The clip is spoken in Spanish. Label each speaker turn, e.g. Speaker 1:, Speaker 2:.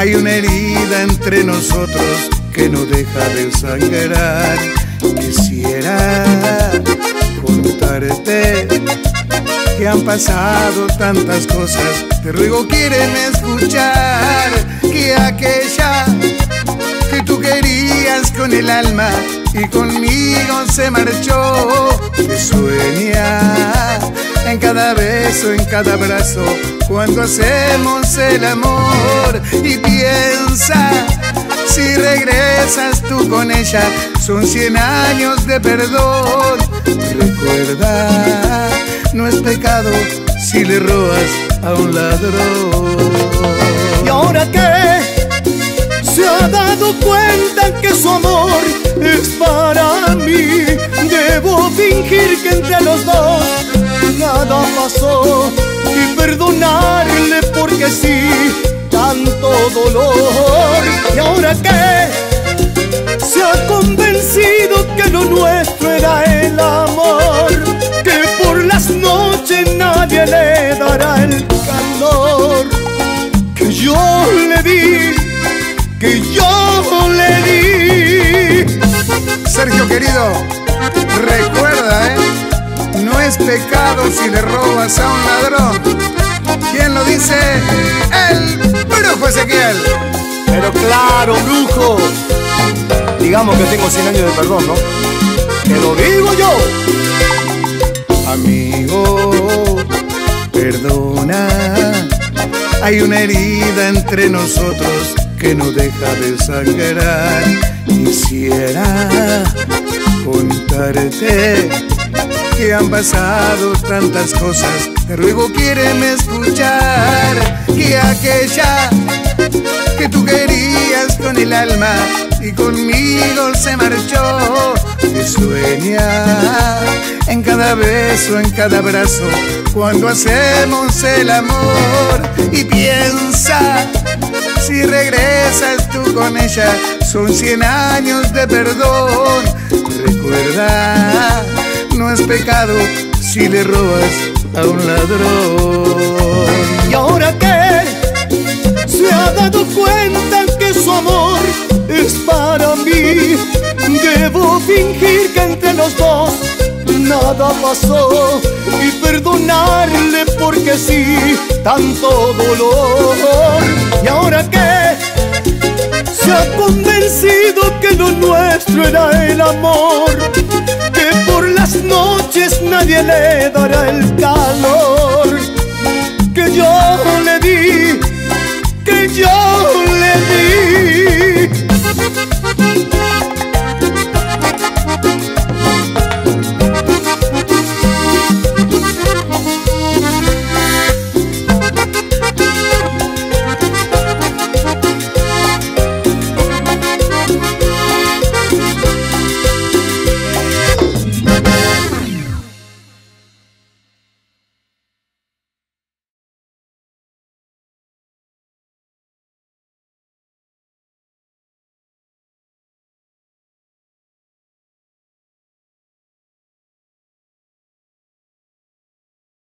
Speaker 1: Hay una herida entre nosotros que no deja de sangrar. Quisiera contarte que han pasado tantas cosas. Te ruego, quiéreme escuchar, que aquella que tú querías con el alma y conmigo se marchó. Que sueña en cada beso, en cada abrazo, cuando hacemos el amor. Y piensa, si regresas tú con ella, son 100 años de perdón. Recuerda, no es pecado si le robas a un ladrón.
Speaker 2: ¿Y ahora qué? Se ha dado cuenta que su amor es para mí. Debo fingir que entre los dos nada pasó y perdonarle porque sí, tanto dolor. ¿Y ahora qué? Se ha convencido que lo nuestro era el amor, que por las noches nadie le dará el calor que yo le di, que yo le di.
Speaker 1: Sergio querido, recuerda, no es pecado si le robas a un ladrón. ¿Quién lo dice? El brujo Ezequiel.
Speaker 2: Pero claro, brujo, digamos que tengo 100 años de perdón, ¿no? Te lo digo yo.
Speaker 1: Amigo, perdona, hay una herida entre nosotros que no deja de sangrar. Quisiera contarte que han pasado tantas cosas. Te ruego, quiéreme escuchar, que aquella que tú querías con el alma y conmigo se marchó. Que sueña en cada beso, en cada abrazo, cuando hacemos el amor. Y piensa, si regresas tú con ella, son 100 años de perdón. Recuerda, no es pecado si le robas a un ladrón.
Speaker 2: ¿Y ahora qué? Se ha dado cuenta que su amor es para mí. Debo fingir que entre los dos nada pasó y perdonarle porque sí, tanto dolor. ¿Y ahora qué? Se ha convencido que lo nuestro era el amor, que por las noches nadie le dará el calor